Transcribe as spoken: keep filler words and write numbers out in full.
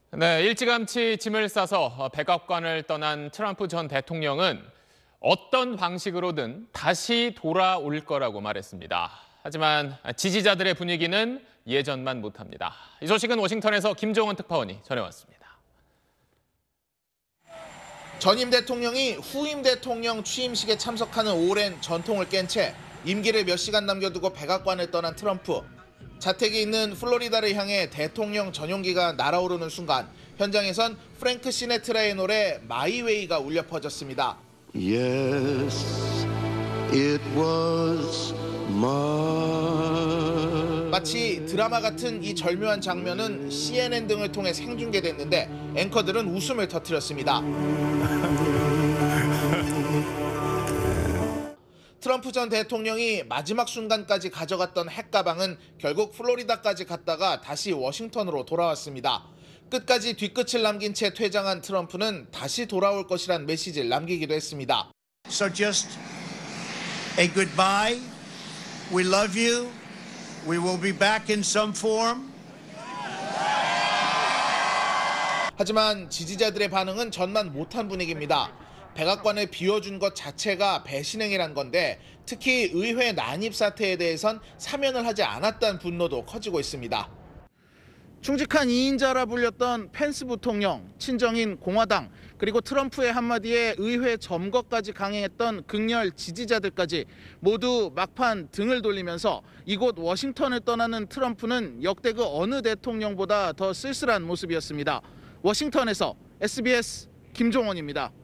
네, 일찌감치 짐을 싸서 백악관을 떠난 트럼프 전 대통령은 어떤 방식으로든 다시 돌아올 거라고 말했습니다. 하지만 지지자들의 분위기는 예전만 못합니다. 이 소식은 워싱턴에서 김종원 특파원이 전해왔습니다. 전임 대통령이 후임 대통령 취임식에 참석하는 오랜 전통을 깬 채 임기를 몇 시간 남겨두고 백악관을 떠난 트럼프. 자택이 있는 플로리다를 향해 대통령 전용기가 날아오르는 순간 현장에선 프랭크 시네트라의 노래 마이웨이가 울려 퍼졌습니다. Yes, it was my... 마치 드라마 같은 이 절묘한 장면은 씨엔엔 등을 통해 생중계됐는데 앵커들은 웃음을 터뜨렸습니다. 트럼프 전 대통령이 마지막 순간까지 가져갔던 핵가방은 결국 플로리다까지 갔다가 다시 워싱턴으로 돌아왔습니다. 끝까지 뒤끝을 남긴 채 퇴장한 트럼프는 다시 돌아올 것이란 메시지를 남기기도 했습니다. So just a goodbye. We love you. We will be back in some form. 하지만 지지자들의 반응은 전만 못한 분위기입니다. 백악관을 비워준 것 자체가 배신행위란 건데 특히 의회 난입 사태에 대해선 사면을 하지 않았다는 분노도 커지고 있습니다. 충직한 이인자라 불렸던 펜스 부통령, 친정인 공화당, 그리고 트럼프의 한마디에 의회 점거까지 강행했던 극렬 지지자들까지 모두 막판 등을 돌리면서 이곳 워싱턴을 떠나는 트럼프는 역대 그 어느 대통령보다 더 쓸쓸한 모습이었습니다. 워싱턴에서 에스비에스 김종원입니다.